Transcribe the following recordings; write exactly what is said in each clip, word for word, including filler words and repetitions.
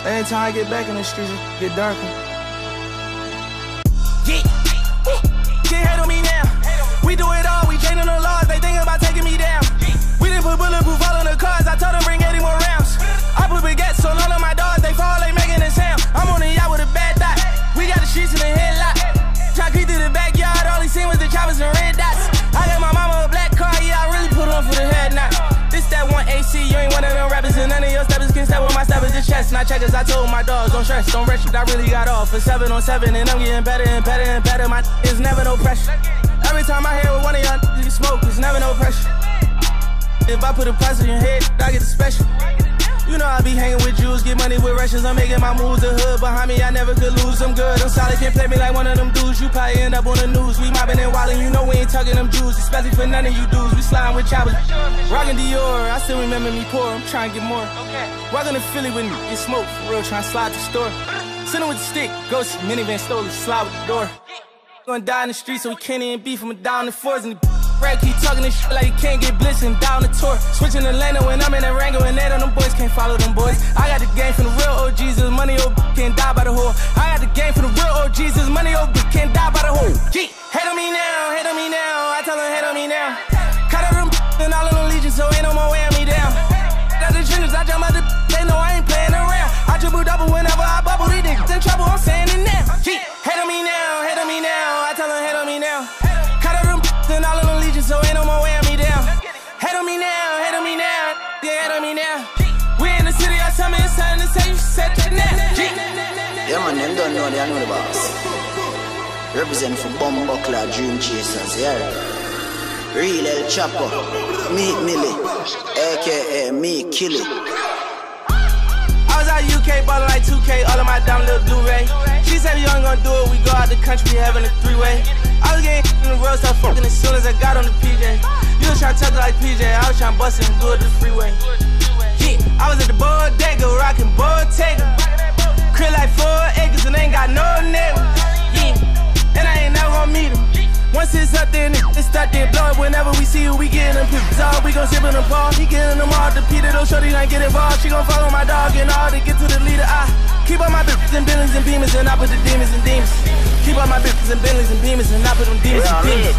Every time I get back in the streets, it get darker. Yeah. Can't hate on me now. We do it all, we changing the laws, they thinking about taking me down. We didn't put bulletproof all on the cars, I told them bring eighty more rounds. I put baguettes on all of my dogs, they fall, they making a sound. I'm on the yacht with a bad dot, we got the streets in the headlock. Try to creep through the backyard, all he seen was the choppers and red dots. I got my mama a black car, yeah, I really put on for the head knot. This that one A C, you ain't one of them rappers, and none of your steppers can step with my steppers, just chest. Not checkers, I told my dogs, don't stress, don't rush it, I really got off for seven on seven, and I'm getting better and better and better. My is never no pressure. Every time I hear with one of y'all niggas smoke, it's never no pressure. If I put a price on your head, I get the special. You know I be hanging with Jews, get money with Russians, I'm making my moves. The hood behind me, I never could lose. I'm good, I'm solid, can't play me like one of them dudes. You probably end up on the news. We mobbing and wildin', you know we ain't talking them Jews, especially for none of you dudes. We sliding with choppers, rockin' Dior. I still remember me poor, I'm trying to get more. Walking to Philly with me, get smoked for real, trying to slide the store. Sitting with the stick, ghost minivan stole it, slide with the door. Gonna die in the street, so we can't even beef him down the fours. And the right keep talking this shit like he can't get blitzed and down the tour. Switching the lane when I'm in the Rango and they them boys can't follow them boys. I got the game for the real O Gs, this money old can't die by the whore. I got the game for the real O Gs, this money old can't die by the whore. Gee, hate on me now, hate on me now, I tell them hate on me now. Cut out them and all of them legions, so ain't no more weighing me down. Got the trenches, I jump out the they know I ain't playing around. I triple double whenever I bubble, these niggas in trouble, I'm saying it now. Gee, hate on me now, hate on me now, I tell them hate on me now. Cut out them and all of them legions, so ain't no more weighing me down. Hate on me now, hate on me now, yeah, hate on me now. We in the city, I tell me it's time to say you said that now. Gee. Yeah man, them don't know, they know the boss. Represent for Bumbuckler Dream Chasers, yeah. Real El Chapo, Meek Millie, A K A Meek Killy. I was out U K, ballin' like two K, all of my dumb little Blu-ray. She said we ain't gonna do it, we go out the country, we having a three-way. I was getting in the road, start fucking as soon as I got on the P J. You was tryna tuck it like P J, I was tryna bust it and do it the freeway. Yeah, I was at the bodega, rockin' Bottega. Crib like four acres and ain't got no neighbor. Yeah, and I ain't never gonna meet him. Once it's up there, it's stuck there, blow it whenever we see you, we getting them pips all. We gon' sip in the ball, he getting them all. The Peter, those shorty ain't get involved. She gon' follow my dog and all to get to the leader. I keep all my bitches and Bentleys and Beamers and I put the demons and demons. Keep all my bitches and Bentleys and Beamers and I put them demons and demons.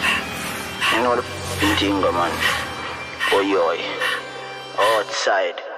You know the f***ing thing, man. Oh, yo. Outside.